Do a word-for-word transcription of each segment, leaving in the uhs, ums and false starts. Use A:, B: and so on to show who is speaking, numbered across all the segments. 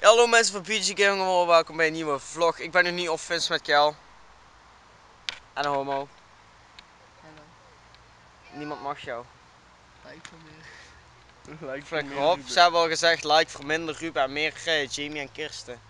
A: Hallo mensen van P G Gaming, welkom bij een nieuwe vlog. Ik ben nu niet offense met Kel. En een homo.
B: Hallo.
A: Niemand mag jou.
B: Like voor meer.
A: Like voor meer Rob, ze hebben al gezegd like voor minder Ruben en meer uh, Jamie en Kirsten.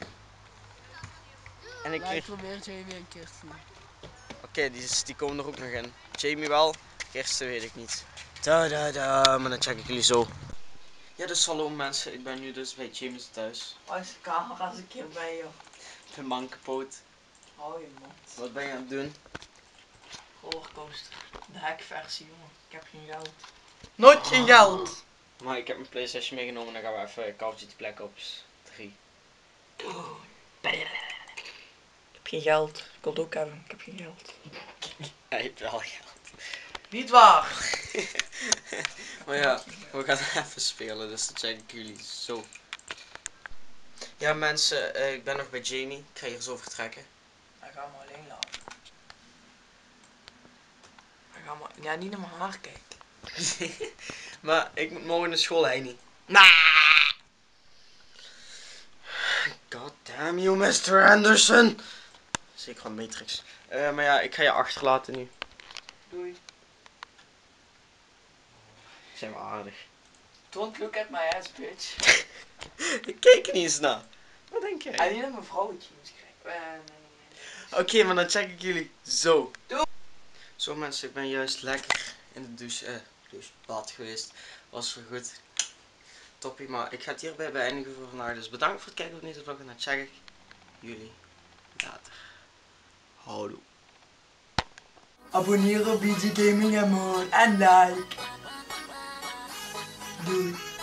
A: En ik
B: Like voor meer Jamie en Kirsten.
A: Oké, okay, die, die komen er ook nog in. Jamie wel, Kirsten weet ik niet. Da da da, maar dan check ik jullie zo. Ja, dus hallo mensen, ik ben nu dus bij Jamie thuis.
B: Waar is de camera eens een keer bij joh?
A: De man kapot.
B: Hou je mond.
A: Wat ben je aan het doen?
B: Rollercoaster. De hackversie jongen. Ik heb geen geld. Nooit geen geld!
A: Maar ik heb mijn PlayStation meegenomen, dan gaan we even Call of Duty Black Ops drie.
B: Ik heb geen geld. Ik wil het ook hebben. Ik heb geen geld.
A: Ja, je hebt wel geld.
B: Niet waar!
A: Maar ja, we gaan even spelen, dus dat zeg ik jullie zo. Ja mensen, uh, ik ben nog bij Jamie. Ik ga hier zo vertrekken.
B: Hij gaat me alleen laten. Hij gaat me... Ja, niet naar mijn haar kijken.
A: Maar ik moet morgen naar school, hij niet.
B: Nah.
A: God damn you, mister Anderson! Zeker van Matrix. Uh, maar ja, ik ga je achterlaten nu.
B: Doei.
A: Zijn we aardig.
B: Don't look at my ass, bitch.
A: Ik keek er niet eens naar. Wat denk jij?
B: En niet naar mijn vrouwtje moet kijken. Uh, nee, nee, nee.
A: Oké, okay, maar dan check ik jullie zo.
B: Doei.
A: Zo mensen, ik ben juist lekker in de douche, eh, douche, bad geweest. Was weer goed. Toppie, maar ik ga het hierbij beëindigen voor vandaag. Dus bedankt voor het kijken van deze vlog en dan check ik jullie later. Houdoe.
B: Abonneer op B G Gaming en like. Doei.